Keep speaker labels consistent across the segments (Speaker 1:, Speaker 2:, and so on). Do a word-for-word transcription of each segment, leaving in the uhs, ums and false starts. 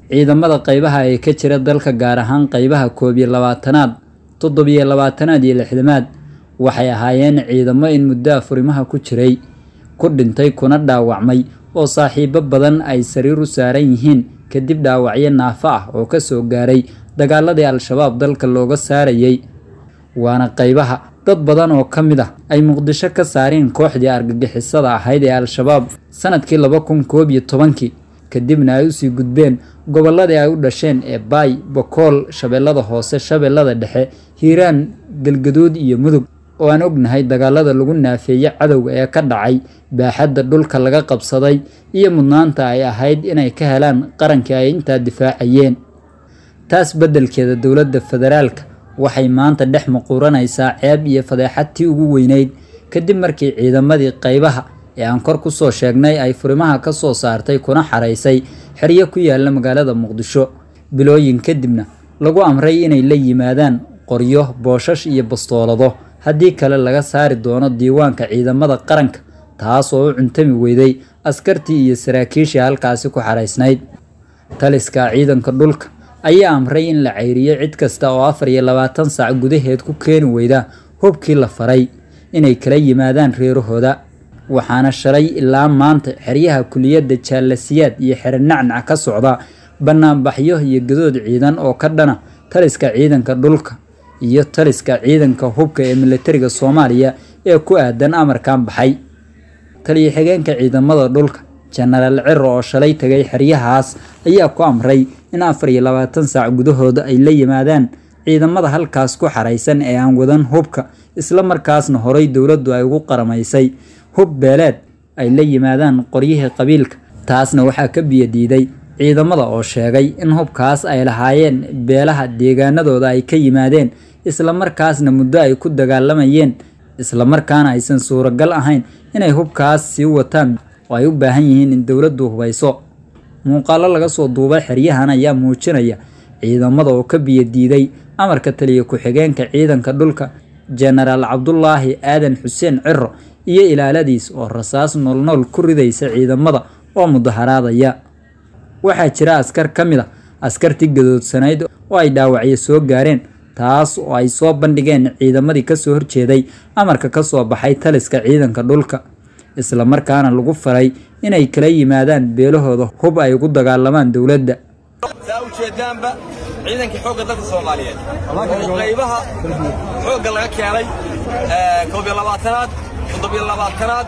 Speaker 1: ciidamada qaybaha ee ka jira dalka gaar ahaan qaybaha koob iyo labaatanaad toddobiyo labaatanaad iyo lixdamaad waxay ahaayeen ciidamo in muddo furimaha ku jiray ku dhintay kuna dhaawacmay oo saaxiibo badan ay sariir u saaran yihiin kadib dhaawacyo naafo ah oo ka soo gaaray dagaaladii al-shabaab dalka looga saarayay waana qaybaha dad badan oo ka mid ah ay muqdisho ka saareen kooxdii argagixisada ahayd ee al-shabaab sanadkii laba kun koob iyo tobankii kadibna ay u sii gudbeen gobolladii ay u dhasheen ee Baay, Bokool, Shabeellada Hoose, Shabeellada Dhexe, Hiiraan, Galgaduud iyo Mudug oo aan ognahay dagaalada lagu naafeeyay cadowga ee ka dhacay baaxadda dhulka laga qabsaday iyo mudnaanta ay ahayd inay ka helaan qarankii ay intaa difaacayeen. taas beddelkeeda dowladda federaalka waxay maanta dhex muquuranaysaa ceeb iyo fadeexadtii ugu weynayd kadib markii ciidamadii qaybaha ee aan kor ku soo sheegnay ay furimaha ka soo saartay kuna xareysay xeryo ku yaala magaalada Muqdisho bilooyin kadibna lagu amray inay la yimaadaan qoryo, booshash iyo bastoolado haddii kale laga saari doono diiwaanka ciidamada qaranka taas oo u cuntami weyday askartii iyo saraakiishii halkaasi ku xareysnayd. taliska ciidanka dhulka ayaa amray in la ceyriyo cid kasta oo afar iyo labaatan saac gudaheed ku keeni weyda hubkii la faray inay kala yimaadaan reerahooda. waxaana shalay ilaa maanta xeryaha kuliyadda Jaalasiyaad iyo Xerenacnac ka socda banaanbaxyo iyo gadood ciidan oo ka dhana taliska ciidanka dhulka iyo taliska ciidanka hubka ee militariga Soomaaliya ee ku aadan amarkan baxay. taliye xigeenka ciidamada dhulka General Cirro oo shalay tagay xeryahaas ayaa ku amray in afar iyo labaatan saac gudahooda ay la yimaadaan ciidamada halkaas ku xareysan ee aan wadan hubka isla markaasna horay dawladdu ay ugu qaramaysay hub beeleed ay la yimaadaan qoryihii qabiilka. taasna waxaa ka biyo diiday ciidamada oo sheegay in hubkaas ay lahaayeen beelaha deegaanadooda ay ka yimaadeen isla markaasna muddo ay ku dagaalamayeen isla markaana aysan suuragal ahayn inay hubkaas sii wataan oo ay u baahan yihiin in dawladdu hubayso. muuqaalo laga soo duubay xeryahan ayaa muujinaya ciidamada oo ka biyo diiday amarka taliye ku-xigeenka ciidanka dhulka General Cabdullaahi Aadan Xuseen Cirro iyo ilaaladiis oo rasaas nool-nool ku ridaysa ciidamada oo mudaharaadaya. waxaa jira askar ka mid ah askartii gadoodsanayd oo ay dhaawacyo soo gaareen taas oo ay soo bandhigeen ciidamadii ka soo horjeeday amarka ka soo baxay taliska ciidanka dhulka isla markaana lagu faray inay kala yimaadaan beelahooda hub ay ugu dagaalamaan dawladda.
Speaker 2: saa u jeedaanba ciidanka xoogga dalka Soomaaliyeed oo qaybaha xoogga laga keenay ee koob iyo labaatanaad toddobiyo labaatanaad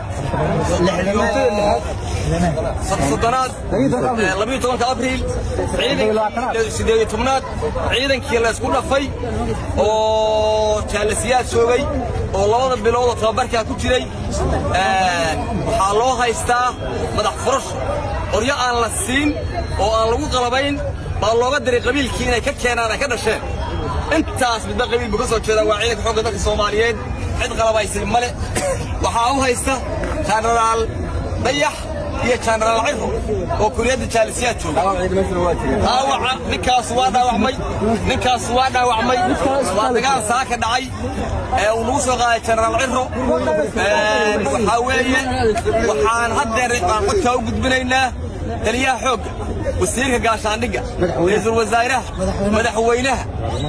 Speaker 2: soddonaad labiyo tobanka abriil ciidankii siddeed iyo tobnaad ciidankii la isku dhafay oo Jaalasiyaad joogay oo labada bilood oo tababarka ku jiray waxaa loo haystaa madax furash qoryo aan la siin oo aan lagu qalabayn baa looga diray qabiilkii inay ka keenaan ay ka dhasheen. intaas midba qabiil buu ka soo jeedaa waa ciidanka xoogga dalka Soomaaliyeed cid qalabaysan male. waxaa u haysta General Dayax iyo General Cirro oo kuliyadda Jaalasiyaad jooga. dhaawaca ninkaas waa dhaawacmay ninkaas waa dhaawacmay waa dagaal saaka dhacay ee uu lagu soo qaaday General Cirro. waxaa weeye waxaan haddeer aan codka u gudbinaynaa taliyaha xoogga wasiirka gaashaandhigga ra'iisul wasaaraha madaxweynaha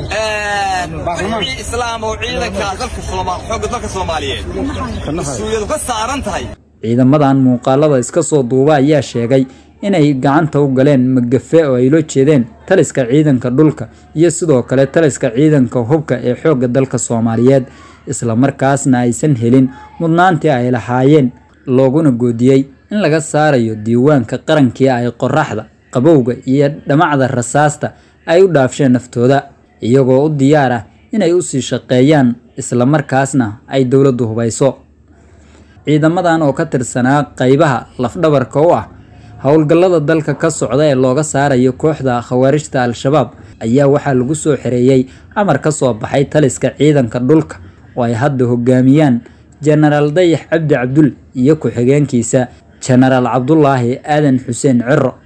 Speaker 2: ee islaam oo ciidanka dalka Soomaaliya xoogga dalka Soomaaliyeed mas'uuliyadu ka saaran tahay.
Speaker 1: ciidamadan muuqaalada iska soo duuba ayaa sheegay inay gacanta u galeen magafe oo ay loo jeedeen taliska ciidanka dhulka iyo sidoo kale taliska ciidanka hubka ee xoogga dalka Soomaaliyeed isla markaasna aysan helin mudnaantii ay lahaayeen looguna goodiyay in laga saarayo diiwaanka qarankii ay qoraxda qabowga iyo dhamacda rasaasta ay u dhaafsheen naftooda iyagoo u diyaar ah inay u sii shaqeeyaan isla markaasna ay dawladdu hubayso. ciidamadan oo ka tirsanaa qaybaha lafdhabarka u ah howlgallada dalka ka socda ee looga saarayo kooxda khawaarijta al-shabaab ayaa waxaa lagu soo xereeyay amar ka soo baxay taliska ciidanka dhulka oo ay hadda hogaamiyaan General Dayax Cabdi Cabdul iyo ku-xigeenkiisa General Cabdullaahi Aadan Xuseen Cirro.